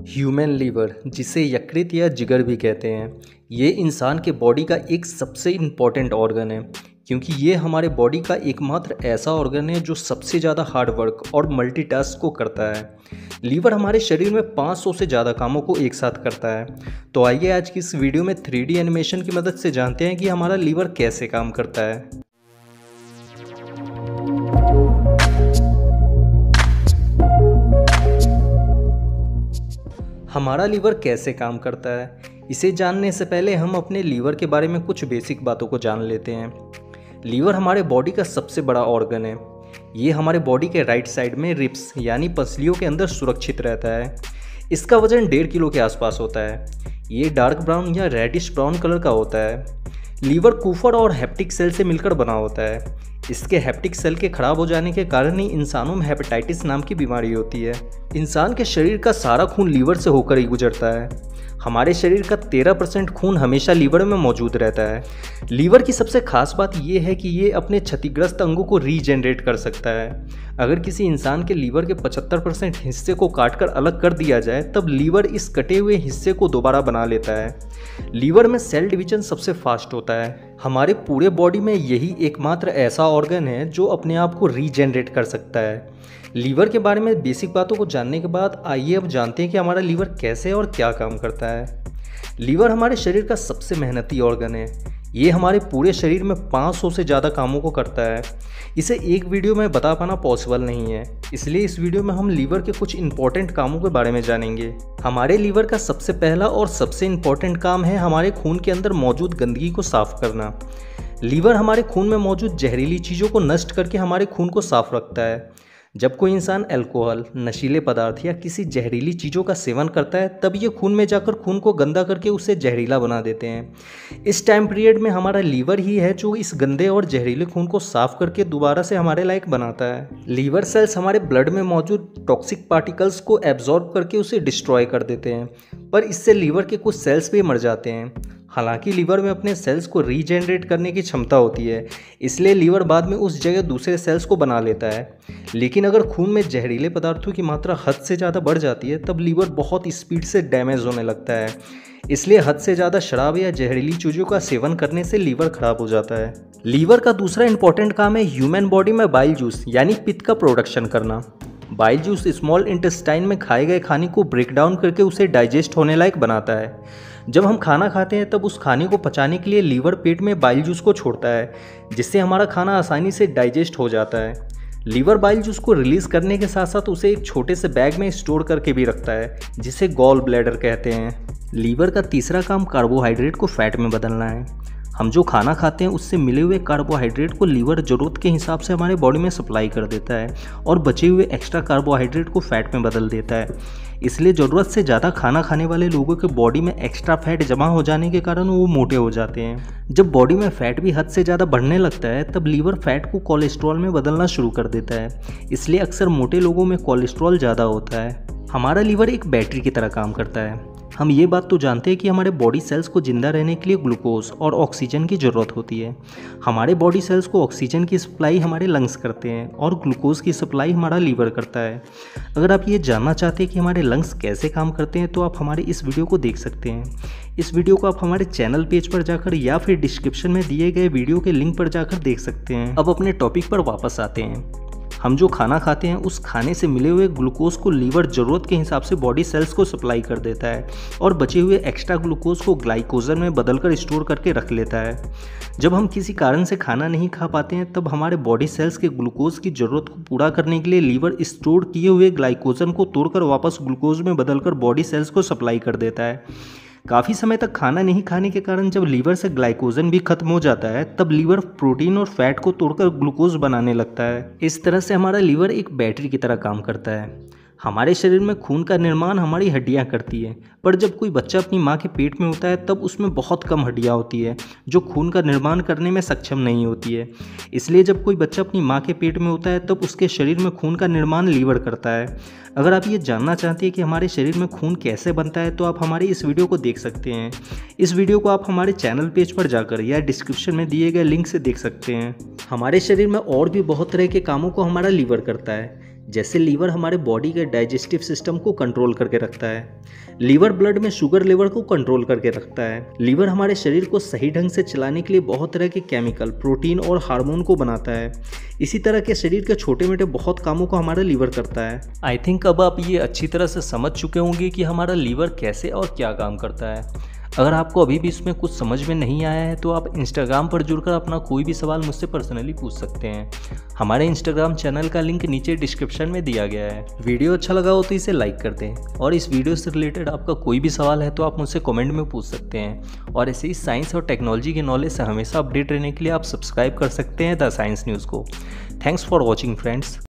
Human liver, जिसे यकृत या जिगर भी कहते हैं, ये इंसान के बॉडी का एक सबसे इम्पॉर्टेंट ऑर्गन है, क्योंकि ये हमारे बॉडी का एकमात्र ऐसा ऑर्गन है जो सबसे ज़्यादा हार्ड वर्क और मल्टीटास्क को करता है। लीवर हमारे शरीर में 500 से ज़्यादा कामों को एक साथ करता है। तो आइए आज की इस वीडियो में 3D एनिमेशन की मदद से जानते हैं कि हमारा लीवर कैसे काम करता है। हमारा लीवर कैसे काम करता है, इसे जानने से पहले हम अपने लीवर के बारे में कुछ बेसिक बातों को जान लेते हैं। लीवर हमारे बॉडी का सबसे बड़ा ऑर्गन है। ये हमारे बॉडी के राइट साइड में रिब्स यानी पसलियों के अंदर सुरक्षित रहता है। इसका वजन 1.5 किलो के आसपास होता है। ये डार्क ब्राउन या रेडिश ब्राउन कलर का होता है। लीवर कुफर और हेप्टिक सेल से मिलकर बना होता है। इसके हेप्टिक सेल के खराब हो जाने के कारण ही इंसानों में हेपेटाइटिस नाम की बीमारी होती है। इंसान के शरीर का सारा खून लीवर से होकर ही गुजरता है। हमारे शरीर का 13% खून हमेशा लीवर में मौजूद रहता है। लीवर की सबसे खास बात यह है कि ये अपने क्षतिग्रस्त अंगों को रीजनरेट कर सकता है। अगर किसी इंसान के लीवर के 75% हिस्से को काटकर अलग कर दिया जाए, तब लीवर इस कटे हुए हिस्से को दोबारा बना लेता है। लीवर में सेल डिवीजन सबसे फास्ट होता है। हमारे पूरे बॉडी में यही एकमात्र ऐसा ऑर्गन है जो अपने आप को रीजनरेट कर सकता है। लीवर के बारे में बेसिक बातों को जानने के बाद आइए अब जानते हैं कि हमारा लीवर कैसे और क्या काम करता है। लीवर हमारे शरीर का सबसे मेहनती ऑर्गन है। ये हमारे पूरे शरीर में 500 से ज़्यादा कामों को करता है। इसे एक वीडियो में बता पाना पॉसिबल नहीं है, इसलिए इस वीडियो में हम लीवर के कुछ इंपॉर्टेंट कामों के बारे में जानेंगे। हमारे लीवर का सबसे पहला और सबसे इम्पॉर्टेंट काम है हमारे खून के अंदर मौजूद गंदगी को साफ करना। लीवर हमारे खून में मौजूद जहरीली चीज़ों को नष्ट करके हमारे खून को साफ रखता है। जब कोई इंसान अल्कोहल, नशीले पदार्थ या किसी जहरीली चीज़ों का सेवन करता है, तब ये खून में जाकर खून को गंदा करके उसे जहरीला बना देते हैं। इस टाइम पीरियड में हमारा लीवर ही है जो इस गंदे और जहरीले खून को साफ करके दोबारा से हमारे लायक बनाता है। लीवर सेल्स हमारे ब्लड में मौजूद टॉक्सिक पार्टिकल्स को एब्जॉर्ब करके उसे डिस्ट्रॉय कर देते हैं, पर इससे लीवर के कुछ सेल्स भी मर जाते हैं। हालांकि लीवर में अपने सेल्स को रीजनरेट करने की क्षमता होती है, इसलिए लीवर बाद में उस जगह दूसरे सेल्स को बना लेता है। लेकिन अगर खून में जहरीले पदार्थों की मात्रा हद से ज़्यादा बढ़ जाती है, तब लीवर बहुत स्पीड से डैमेज होने लगता है। इसलिए हद से ज़्यादा शराब या जहरीली चीज़ों का सेवन करने से लीवर खराब हो जाता है। लीवर का दूसरा इंपॉर्टेंट काम है ह्यूमन बॉडी में बाइल जूस यानी पित्त का प्रोडक्शन करना। बाइल जूस स्मॉल इंटेस्टाइन में खाए गए खाने को ब्रेक डाउन करके उसे डाइजेस्ट होने लायक बनाता है। जब हम खाना खाते हैं तब उस खाने को पचाने के लिए लीवर पेट में बाइल जूस को छोड़ता है, जिससे हमारा खाना आसानी से डाइजेस्ट हो जाता है। लीवर बाइल जूस को रिलीज करने के साथ साथ उसे एक छोटे से बैग में स्टोर करके भी रखता है, जिसे गॉल ब्लैडर कहते हैं। लीवर का तीसरा काम कार्बोहाइड्रेट को फैट में बदलना है। हम जो खाना खाते हैं उससे मिले हुए कार्बोहाइड्रेट को लीवर ज़रूरत के हिसाब से हमारे बॉडी में सप्लाई कर देता है और बचे हुए एक्स्ट्रा कार्बोहाइड्रेट को फैट में बदल देता है। इसलिए ज़रूरत से ज़्यादा खाना खाने वाले लोगों के बॉडी में एक्स्ट्रा फैट जमा हो जाने के कारण वो मोटे हो जाते हैं। जब बॉडी में फैट भी हद से ज़्यादा बढ़ने लगता है, तब लीवर फैट को कोलेस्ट्रॉल में बदलना शुरू कर देता है। इसलिए अक्सर मोटे लोगों में कोलेस्ट्रॉल ज़्यादा होता है। हमारा लीवर एक बैटरी की तरह काम करता है। हम ये बात तो जानते हैं कि हमारे बॉडी सेल्स को जिंदा रहने के लिए ग्लूकोज और ऑक्सीजन की ज़रूरत होती है। हमारे बॉडी सेल्स को ऑक्सीजन की सप्लाई हमारे लंग्स करते हैं और ग्लूकोज की सप्लाई हमारा लीवर करता है। अगर आप ये जानना चाहते हैं कि हमारे लंग्स कैसे काम करते हैं, तो आप हमारे इस वीडियो को देख सकते हैं। इस वीडियो को आप हमारे चैनल पेज पर जाकर या फिर डिस्क्रिप्शन में दिए गए वीडियो के लिंक पर जाकर देख सकते हैं। अब अपने टॉपिक पर वापस आते हैं। हम जो खाना खाते हैं उस खाने से मिले हुए ग्लूकोज को लीवर ज़रूरत के हिसाब से बॉडी सेल्स को सप्लाई कर देता है और बचे हुए एक्स्ट्रा ग्लूकोज को ग्लाइकोजन में बदलकर स्टोर करके रख लेता है। जब हम किसी कारण से खाना नहीं खा पाते हैं, तब हमारे बॉडी सेल्स के ग्लूकोज की ज़रूरत को पूरा करने के लिए लीवर स्टोर किए हुए ग्लाइकोजन को तोड़कर वापस ग्लूकोज में बदलकर बॉडी सेल्स को सप्लाई कर देता है। काफ़ी समय तक खाना नहीं खाने के कारण जब लीवर से ग्लाइकोजन भी खत्म हो जाता है, तब लीवर प्रोटीन और फैट को तोड़कर ग्लूकोज बनाने लगता है। इस तरह से हमारा लीवर एक बैटरी की तरह काम करता है। हमारे शरीर में खून का निर्माण हमारी हड्डियां करती है, पर जब कोई बच्चा अपनी माँ के पेट में होता है तब उसमें बहुत कम हड्डियां होती है जो खून का निर्माण करने में सक्षम नहीं होती है। इसलिए जब कोई बच्चा अपनी माँ के पेट में होता है तब उसके शरीर में खून का निर्माण लीवर करता है। अगर आप ये जानना चाहते हैं कि हमारे शरीर में खून कैसे बनता है, तो आप हमारे इस वीडियो को देख सकते हैं। इस वीडियो को आप हमारे चैनल पेज पर जाकर या डिस्क्रिप्शन में दिए गए लिंक से देख सकते हैं। हमारे शरीर में और भी बहुत तरह के कामों को हमारा लीवर करता है। जैसे लीवर हमारे बॉडी के डाइजेस्टिव सिस्टम को कंट्रोल करके रखता है, लीवर ब्लड में शुगर लेवल को कंट्रोल करके रखता है। लीवर हमारे शरीर को सही ढंग से चलाने के लिए बहुत तरह के केमिकल, प्रोटीन और हार्मोन को बनाता है। इसी तरह के शरीर के छोटे मोटे बहुत कामों को हमारा लीवर करता है। आई थिंक अब आप ये अच्छी तरह से समझ चुके होंगे कि हमारा लीवर कैसे और क्या काम करता है। अगर आपको अभी भी इसमें कुछ समझ में नहीं आया है तो आप इंस्टाग्राम पर जुड़कर अपना कोई भी सवाल मुझसे पर्सनली पूछ सकते हैं। हमारे इंस्टाग्राम चैनल का लिंक नीचे डिस्क्रिप्शन में दिया गया है। वीडियो अच्छा लगा हो तो इसे लाइक कर दें, और इस वीडियो से रिलेटेड आपका कोई भी सवाल है तो आप मुझसे कमेंट में पूछ सकते हैं। और ऐसे ही साइंस और टेक्नोलॉजी के नॉलेज से हमेशा अपडेट रहने के लिए आप सब्सक्राइब कर सकते हैं द साइंस न्यूज़ को। Thanks for watching friends.